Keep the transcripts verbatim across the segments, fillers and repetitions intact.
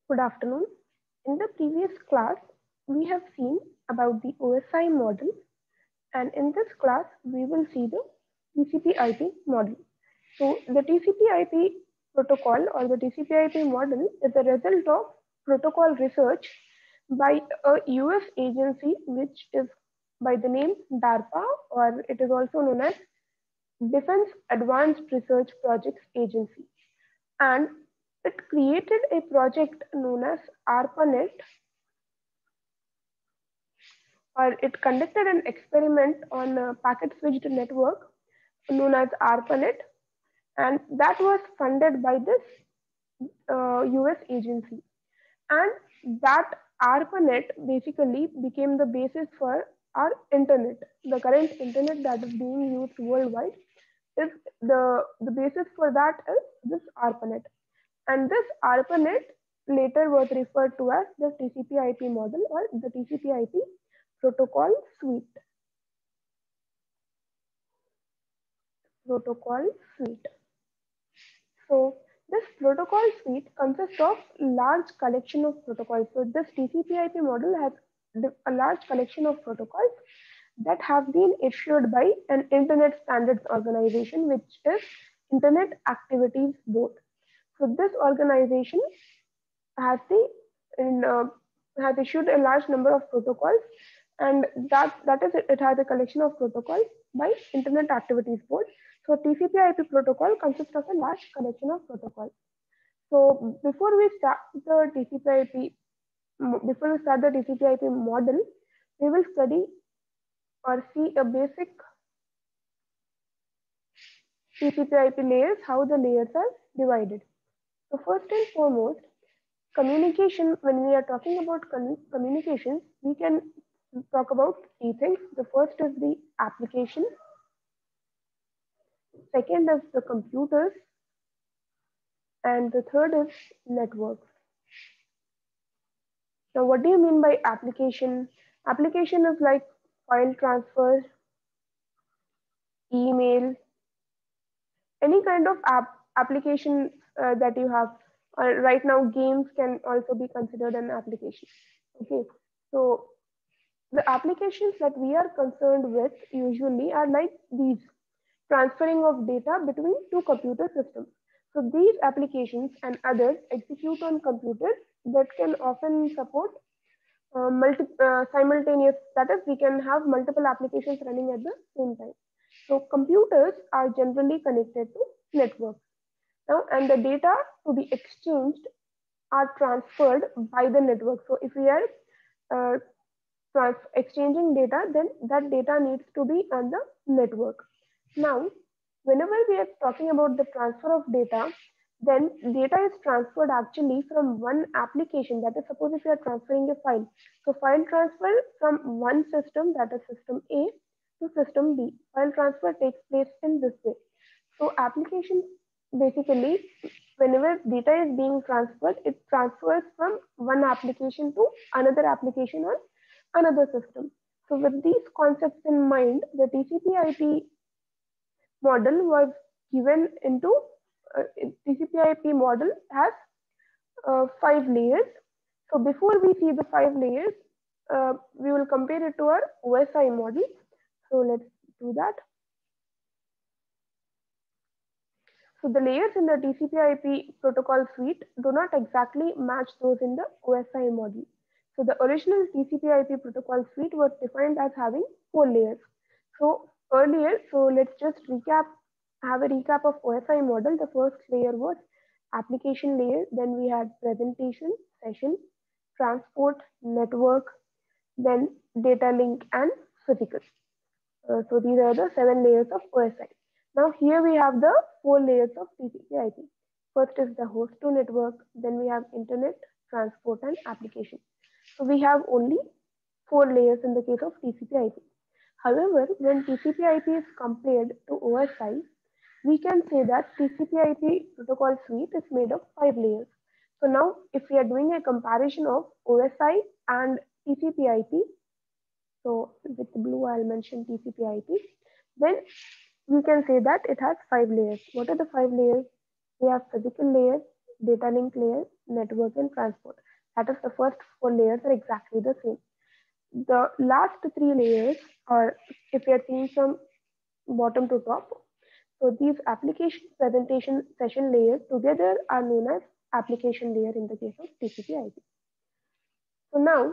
Good afternoon. In the previous class, we have seen about the O S I model, and in this class, we will see the T C P I P model. So, the T C P I P protocol or the T C P I P model is a result of protocol research by a U S agency which is by the name DARPA, or it is also known as Defense Advanced Research Projects Agency, and it created a project known as ARPANET, or it conducted an experiment on a packet switched network known as ARPANET, and that was funded by this uh, U S agency. And that ARPANET basically became the basis for our internet. The current internet that is being used worldwide is the, the basis for that is this ARPANET. And this ARPANET later was referred to as the T C P I P model or the T C P I P protocol suite. Protocol suite. So this protocol suite consists of large collection of protocols. So this T C P I P model has a large collection of protocols that have been issued by an Internet Standards Organization, which is Internet Activities Board. So this organization has the in, uh, has issued a large number of protocols, and that that is it, it has a collection of protocols by Internet Activities Board. So T C P/I P protocol consists of a large collection of protocols. So before we start the T C P/I P, before we start the T C P/I P model, we will study or see a basic T C P/I P layers, how the layers are divided. So first and foremost, communication. When we are talking about communications, we can talk about three things. The first is the application, second is the computers, and the third is networks. Now, what do you mean by application? Application is like file transfer, email, any kind of app application uh, that you have. Uh, right now, games can also be considered an application. Okay, so the applications that we are concerned with usually are like these: transferring of data between two computer systems. So these applications and others execute on computers that can often support uh, multi uh, simultaneous, that is, we can have multiple applications running at the same time. So computers are generally connected to networks now, and the data to be exchanged are transferred by the network. So if we are uh, trans- exchanging data, then that data needs to be on the network. Now, whenever we are talking about the transfer of data, then data is transferred actually from one application. That is, suppose if you are transferring a file. So file transfer from one system, that is system A, to system B. File transfer takes place in this way. So applications basically, whenever data is being transferred, it transfers from one application to another application on another system. So with these concepts in mind, the T C P I P model was given into uh, T C P I P model has uh, five layers. So before we see the five layers, uh, we will compare it to our O S I model. So let's do that. So the layers in the T C P/I P protocol suite do not exactly match those in the O S I model. So the original T C P/I P protocol suite was defined as having four layers. So earlier, so let's just recap, have a recap of O S I model. The first layer was application layer, then we had presentation, session, transport, network, then data link and physical. Uh, so these are the seven layers of O S I. Now here we have the four layers of T C P/I P. First is the host to network, then we have internet, transport and application. So we have only four layers in the case of T C P/I P. However, when T C P/I P is compared to O S I, we can say that T C P/I P protocol suite is made of five layers. So now if we are doing a comparison of O S I and T C P/I P, so with blue I'll mention T C P/I P, then we can say that it has five layers. What are the five layers? We have physical layer, data link layer, network, and transport. That is, the first four layers are exactly the same. The last three layers, or if you are seeing from bottom to top, so these application presentation session layers together are known as application layer in the case of T C P I P. So now,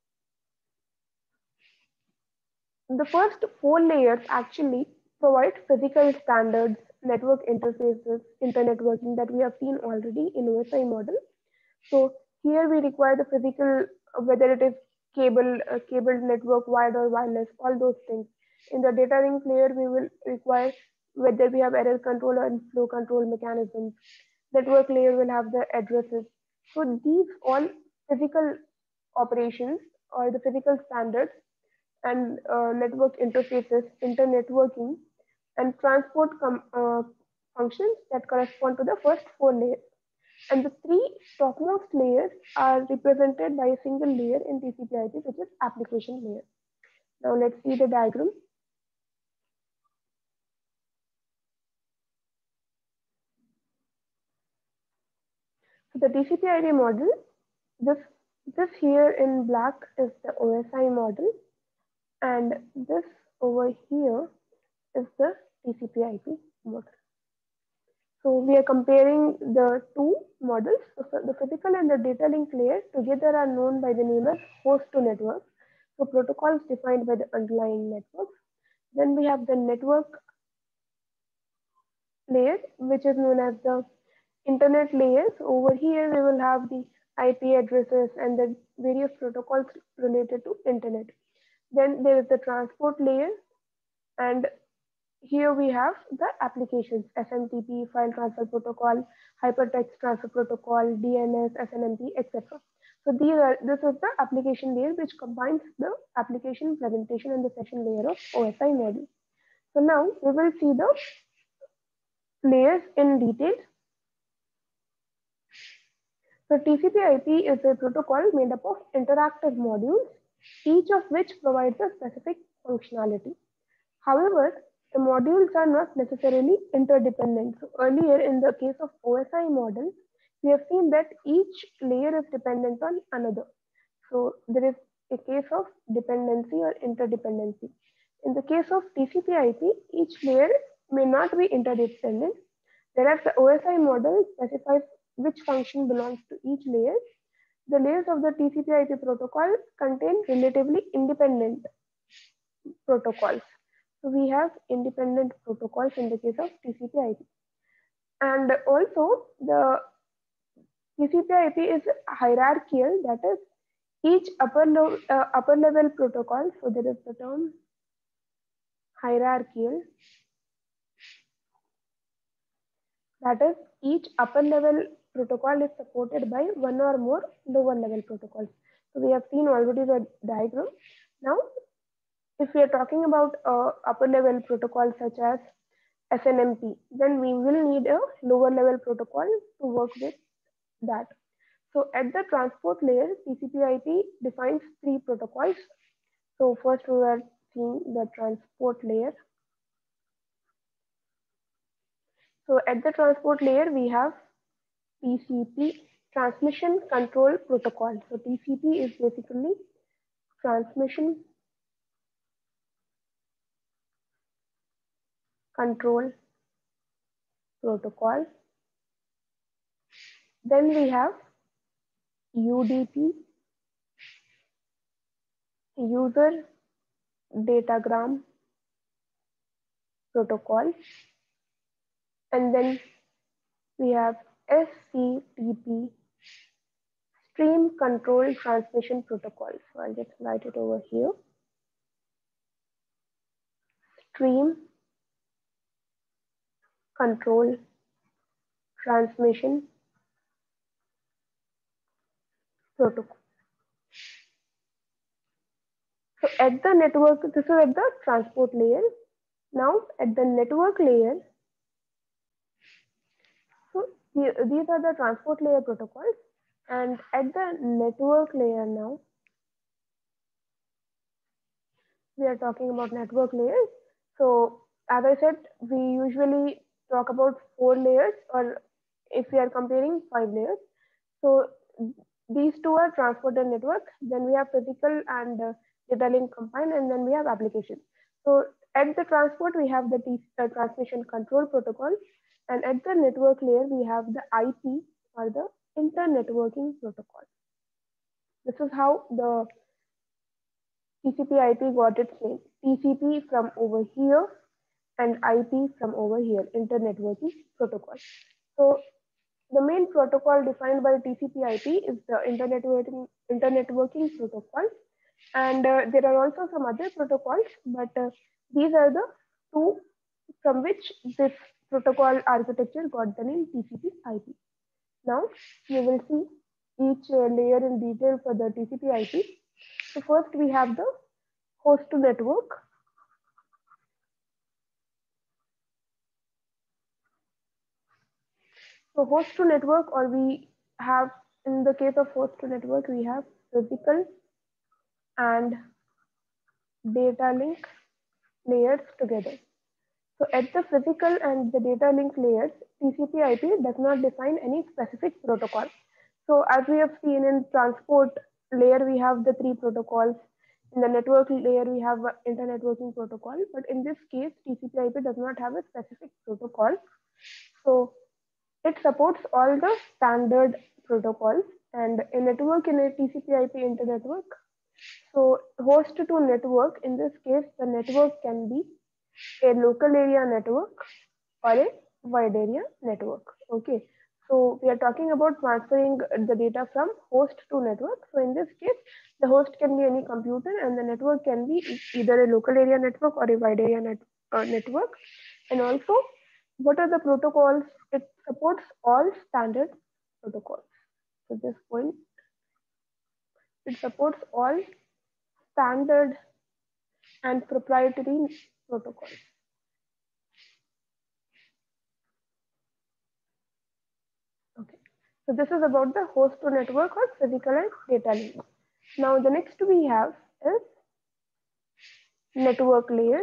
the first four layers actually provide physical standards, network interfaces, internetworking that we have seen already in O S I model. So here we require the physical, whether it is cable, uh, cable network, wired or wireless, all those things. In the data link layer, we will require whether we have error control and flow control mechanisms. Network layer will have the addresses. So these all physical operations or the physical standards and uh, network interfaces, internetworking, and transport uh, functions that correspond to the first four layers. And the three topmost layers are represented by a single layer in T C P I P, which is application layer. Now let's see the diagram. So the T C P I P model, this, this here in black is the O S I model, and this over here is the T C P I P model. So we are comparing the two models. So the physical and the data link layer together are known by the name as host to network. So protocols defined by the underlying networks. Then we have the network layer, which is known as the internet layers. Over here, we will have the I P addresses and the various protocols related to internet. Then there is the transport layer, and here we have the applications: S M T P, file transfer protocol, hypertext transfer protocol, D N S, S N M P, et cetera. So these are this is the application layer, which combines the application presentation and the session layer of O S I model. So now we will see the layers in detail. So T C P I P is a protocol made up of interactive modules, each of which provides a specific functionality. However, the modules are not necessarily interdependent. So earlier in the case of O S I model, we have seen that each layer is dependent on another. So there is a case of dependency or interdependency. In the case of T C P I P, each layer may not be interdependent, whereas the O S I model specifies which function belongs to each layer. The layers of the T C P I P protocol contain relatively independent protocols. So we have independent protocols in the case of T C P I P. And also the T C P I P is hierarchical, that is, each upper, lo- uh, upper level protocol, so there is the term hierarchical, that is, each upper level protocol is supported by one or more lower level protocols. So we have seen already the diagram. Now, if we are talking about uh, upper level protocols such as S N M P, then we will need a lower level protocol to work with that. So at the transport layer, T C P I P defines three protocols. So first we are seeing the transport layer. So at the transport layer, we have T C P, Transmission Control Protocol. So T C P is basically Transmission Control Protocol. Then we have U D P, User Datagram Protocol. And then we have S C T P, Stream Control Transmission Protocol. So I'll just write it over here. Stream Control Transmission Protocol. So at the network, this is at the transport layer. Now at the network layer, so these are the transport layer protocols, and at the network layer now, we are talking about network layers. So as I said, we usually talk about four layers, or if we are comparing five layers. So these two are transport and network. Then we have physical and uh, data link combined, and then we have application. So at the transport, we have the T uh, transmission control protocol, and at the network layer, we have the I P or the internetworking protocol. This is how the T C P I P got its name. T C P from over here and I P from over here, internetworking protocol. So the main protocol defined by T C P I P is the Internet Working, Internet Working Protocol. And uh, there are also some other protocols, but uh, these are the two from which this protocol architecture got the name T C P I P. Now, you will see each uh, layer in detail for the T C P I P. So first we have the host to network. So host to network, or we have, in the case of host to network, we have physical and data link layers together. So at the physical and the data link layers, T C P I P does not define any specific protocol. So as we have seen in transport layer, we have the three protocols. In the network layer, we have internet working protocol. But in this case, T C P I P does not have a specific protocol. So it supports all the standard protocols. And a network in a T C P I P internetwork. So host to network, in this case, the network can be a local area network or a wide area network. Okay. So we are talking about transferring the data from host to network. So in this case, the host can be any computer and the network can be either a local area network or a wide area net, uh, network. And also, what are the protocols? It supports all standard protocols. So this point, it supports all standard and proprietary protocols. Okay, so this is about the host to network or physical and data link. Now the next we have is network layer.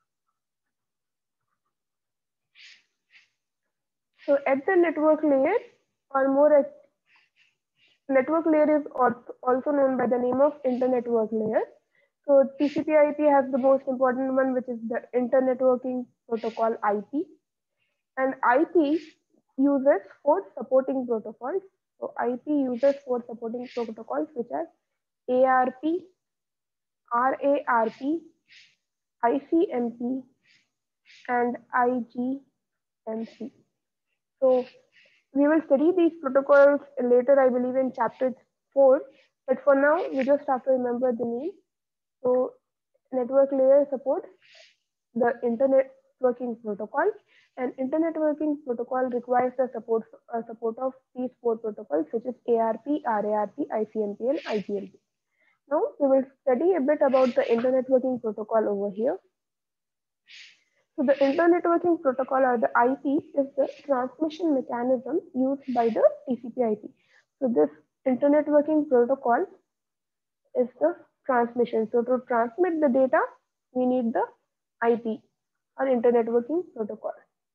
So at the network layer, or more at network layer is also known by the name of internetwork layer. So T C P I P has the most important one, which is the internetworking protocol I P. And I P uses four supporting protocols. So I P uses four supporting protocols, which are A R P, R A R P, I C M P, and I G M P. So we will study these protocols later, I believe, in chapter four. But for now, we just have to remember the name. So network layer supports the internet working protocol, and internet working protocol requires the support uh, support of these four protocols, which is A R P, R A R P, I C M P, and I G M P. Now we will study a bit about the internet working protocol over here. So the internet working protocol, or the I P, is the transmission mechanism used by the T C P I P. So this internet working protocol is the transmission. So to transmit the data, we need the I P, or internet working protocol.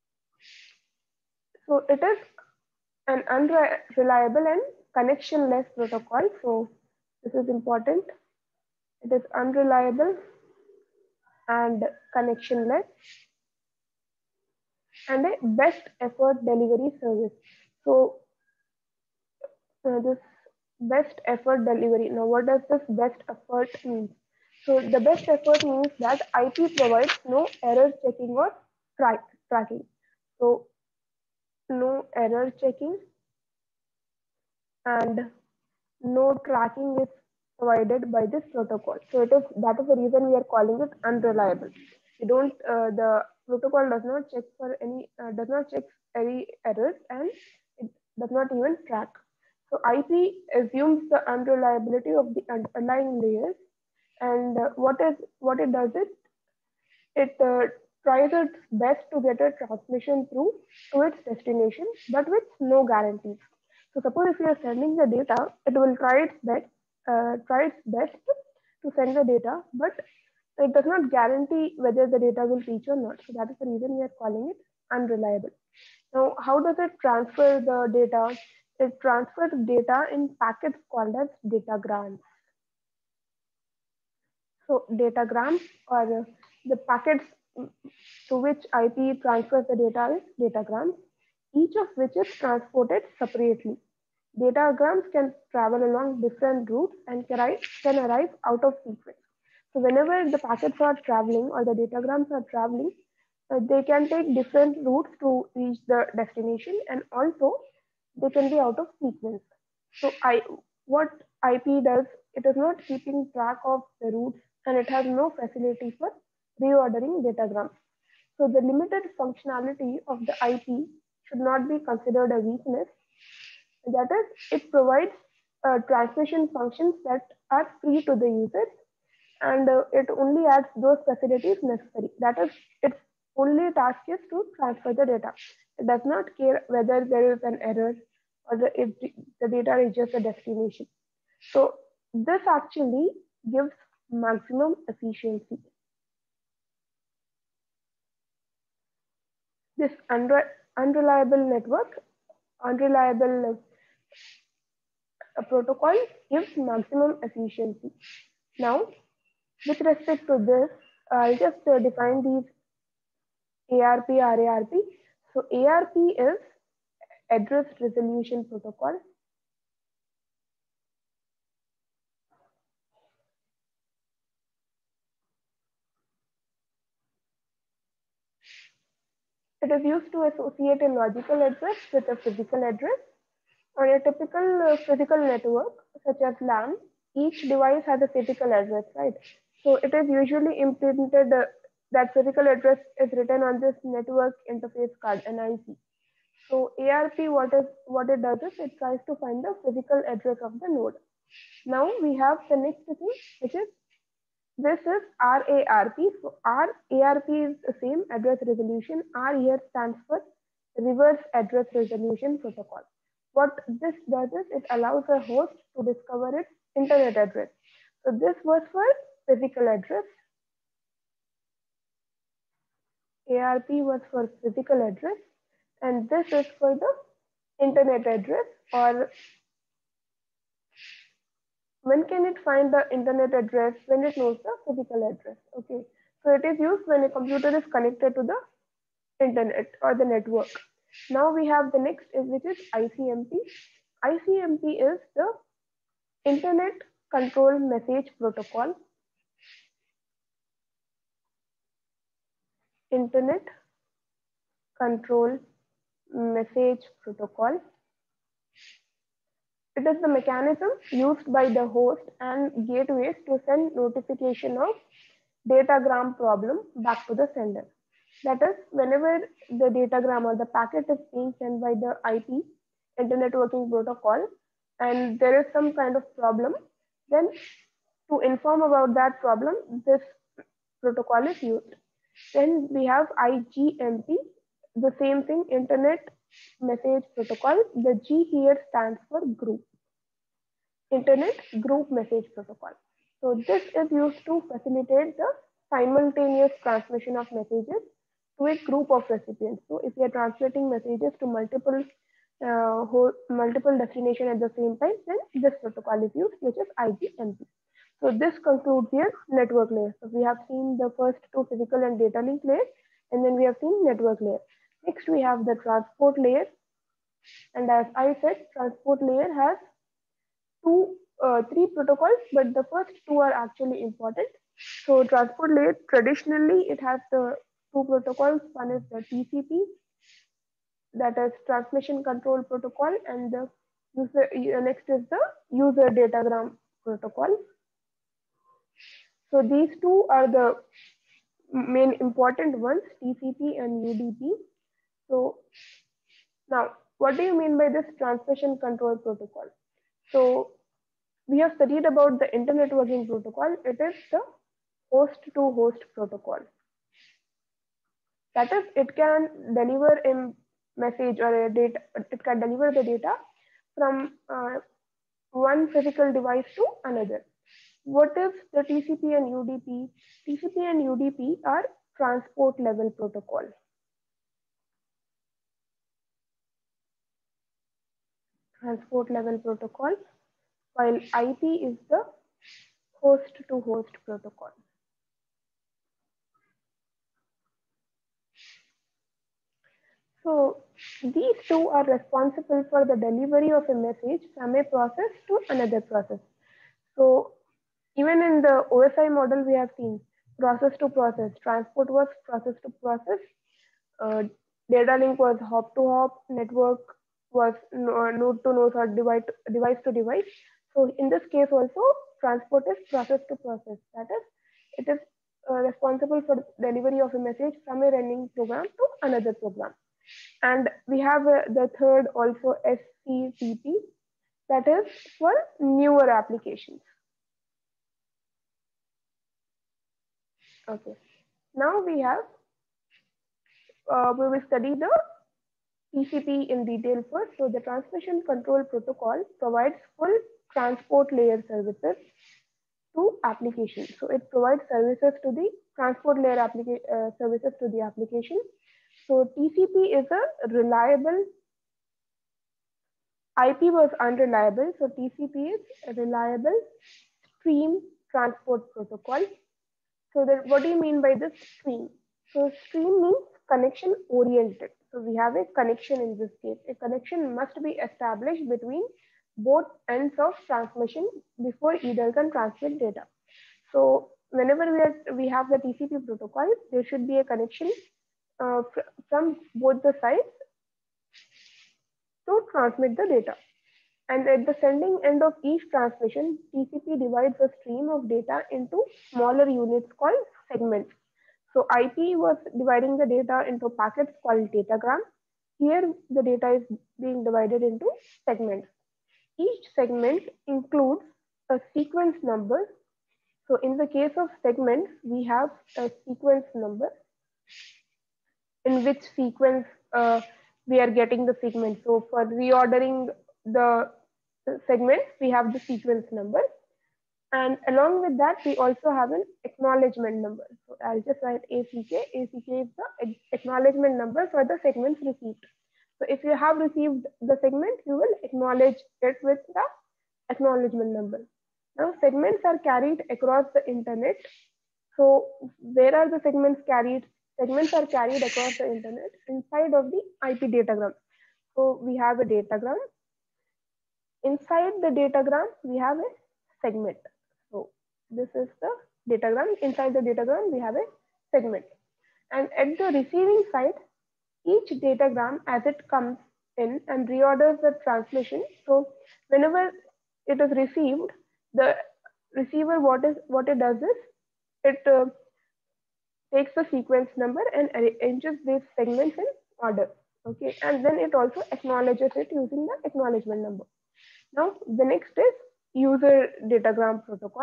So it is an unreliable and connectionless protocol. So this is important. It is unreliable and connectionless, and a best effort delivery service. So uh, this best effort delivery. Now, what does this best effort mean? So the best effort means that I P provides no error checking or track tracking. So no error checking and no tracking is provided by this protocol. So it is that is the reason we are calling it unreliable. We don't uh, the protocol does not check for any uh, does not check any errors, and it does not even track. So I P assumes the unreliability of the underlying layers, and uh, what is what it does it it uh, tries its best to get a transmission through to its destination, but with no guarantees. So suppose if you are sending the data, it will try its best, uh, try its best to send the data, but it does not guarantee whether the data will reach or not. So that is the reason we are calling it unreliable. Now, how does it transfer the data? It transfers data in packets called as datagrams. So datagrams or the packets to which I P transfers the data is datagrams, each of which is transported separately. Datagrams can travel along different routes and can arrive, can arrive out of sequence. So whenever the packets are traveling or the datagrams are traveling, uh, they can take different routes to reach the destination, and also they can be out of sequence. So I, what I P does, it is not keeping track of the routes and it has no facility for reordering datagrams. So the limited functionality of the I P should not be considered a weakness. That is, it provides uh, transmission functions that are free to the users, and uh, it only adds those facilities necessary. That is, its only task is to transfer the data. It does not care whether there is an error or the, if the data reaches the destination. So this actually gives maximum efficiency. This unre- unreliable network, unreliable uh, protocol gives maximum efficiency. Now, with respect to this, I'll just uh, define these A R P, R A R P. So A R P is Address Resolution Protocol. It is used to associate a logical address with a physical address. On a typical uh, physical network, such as LAN, each device has a physical address, right? So it is usually implemented, uh, that physical address is written on this network interface card, N I C. So A R P, what is what it does is it tries to find the physical address of the node. Now we have the next thing, which is this is R A R P. So R A R P is the same, address resolution. R here stands for reverse address resolution protocol. What this does is it allows a host to discover its internet address. So this was for physical address. A R P was for physical address, and this is for the internet address. Or when can it find the internet address? When it knows the physical address. Okay, so it is used when a computer is connected to the internet or the network. Now we have the next, which is I C M P. I C M P is the Internet Control Message Protocol. Internet Control Message Protocol. It is the mechanism used by the host and gateways to send notification of datagram problem back to the sender. That is, whenever the datagram or the packet is being sent by the I P, Internet Working Protocol, and there is some kind of problem, then to inform about that problem, this protocol is used. Then we have I G M P, the same thing, Internet Message Protocol. The G here stands for group. Internet Group Message Protocol. So this is used to facilitate the simultaneous transmission of messages to a group of recipients. So if you are transmitting messages to multiple uh, whole, multiple destination at the same time, then this protocol is used, which is I G M P. So this concludes your network layer. So we have seen the first two physical and data link layers, and then we have seen network layer. Next we have the transport layer, and as I said, transport layer has two, uh, three protocols, but the first two are actually important. So transport layer, traditionally, it has the two protocols. One is the T C P, that is Transmission Control Protocol, and the user, uh, next is the User Datagram Protocol. So these two are the main important ones, T C P and U D P. So now, what do you mean by this Transmission Control Protocol? So we have studied about the Internet Working Protocol. It is the host-to-host protocol. That is, it can deliver a message or a data. It can deliver the data from uh, one physical device to another. What is the T C P and U D P? T C P and U D P are transport level protocol. transport level protocol, while I P is the host to host protocol. So these two are responsible for the delivery of a message from a process to another process. So even in the O S I model, we have seen process to process. Transport was process to process. Uh, data link was hop to hop. Network was node to node or device device to device. So in this case also, transport is process to process. That is, it is uh, responsible for delivery of a message from a running program to another program. And we have uh, the third also S C T P, that is for newer applications. Okay. Now we have, uh, we will study the T C P in detail first. So the Transmission Control Protocol provides full transport layer services to applications. So it provides services to the transport layer applica- uh, services to the application. So T C P is a reliable, I P was unreliable. So T C P is a reliable stream transport protocol. So that, what do you mean by this stream? So stream means connection oriented. So we have a connection in this case. A connection must be established between both ends of transmission before either can transmit data. So whenever we, are, we have the T C P protocol, there should be a connection uh, fr from both the sides to transmit the data. And at the sending end of each transmission, T C P divides a stream of data into smaller units called segments. So I P was dividing the data into packets called datagram. Here the data is being divided into segments. Each segment includes a sequence number. So in the case of segments, we have a sequence number, in which sequence uh, we are getting the segment. So for reordering the segments, we have the sequence number. And along with that, we also have an acknowledgement number. So I'll just write A C K. A C K is the acknowledgement number for the segments received. So if you have received the segment, you will acknowledge it with the acknowledgement number. Now segments are carried across the internet. So where are the segments carried? Segments are carried across the internet inside of the I P datagram. So we have a datagram. Inside the datagram, we have a segment. So this is the datagram. Inside the datagram, we have a segment. And at the receiving side, each datagram as it comes in and reorders the transmission. So whenever it is received, the receiver, what is what it does is it uh, takes the sequence number and arranges these segments in order. Okay, and then it also acknowledges it using the acknowledgement number. Now the next is user datagram protocol,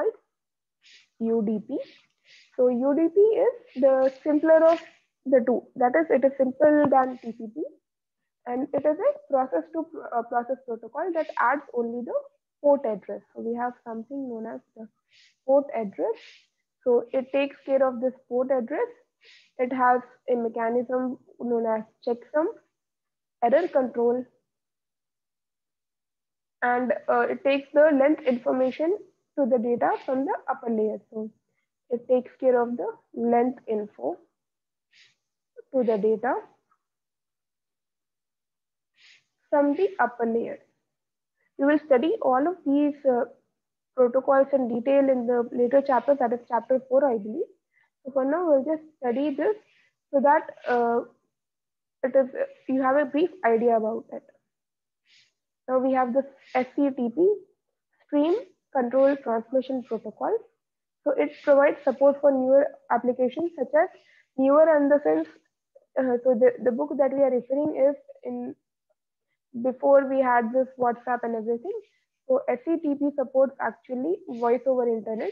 U D P. So U D P is the simpler of the two. That is, it is simpler than T C P, and it is a process to uh, process protocol that adds only the port address. So we have something known as the port address. So it takes care of this port address. It has a mechanism known as checksum, error control, and uh, it takes the length information to the data from the upper layer. So it takes care of the length info to the data from the upper layer. We will study all of these uh, protocols in detail in the later chapter, that is chapter four, I believe. So for now, we'll just study this so that uh, it is you have a brief idea about it. Now we have this S C T P, Stream Control Transmission Protocol. So it provides support for newer applications such as newer in the sense, uh, so the, the book that we are referring is in before we had this WhatsApp and everything. So S C T P supports actually voice over internet.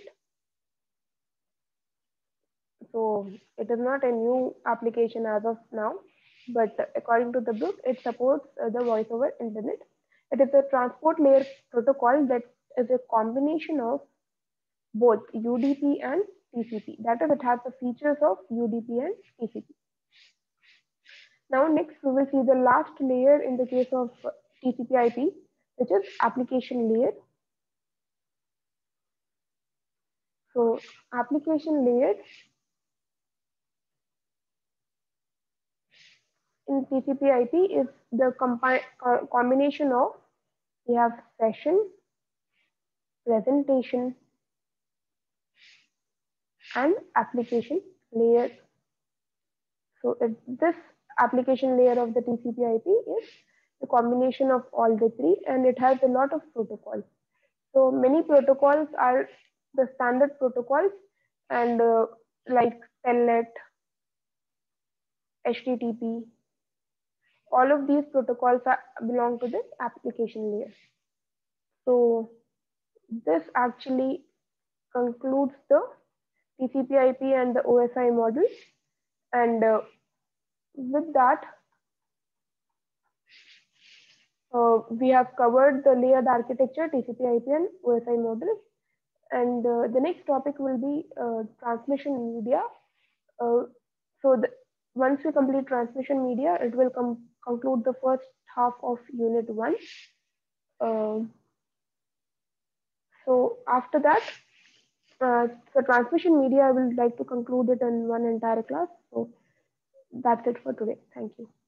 So it is not a new application as of now, but according to the book, it supports uh, the voice over internet. It is a transport layer protocol that is a combination of both U D P and T C P. That is, it has the features of U D P and T C P. Now next we will see the last layer in the case of T C P I P, which is application layer. So application layer in T C P I P is the compi co combination of, we have session, presentation, and application layer. So it, this application layer of the T C P I P is the combination of all the three, and it has a lot of protocols. So many protocols are the standard protocols, and uh, like Telnet, H T T P, all of these protocols are, belong to this application layer. So this actually concludes the T C P I P and the O S I model. And uh, with that, uh, we have covered the layered architecture, T C P I P and O S I model. And uh, the next topic will be uh, transmission media. Uh, so the, once we complete transmission media, it will com conclude the first half of unit one. Uh, so after that, uh, the transmission media, I will like to conclude it in one entire class. So that's it for today. Thank you.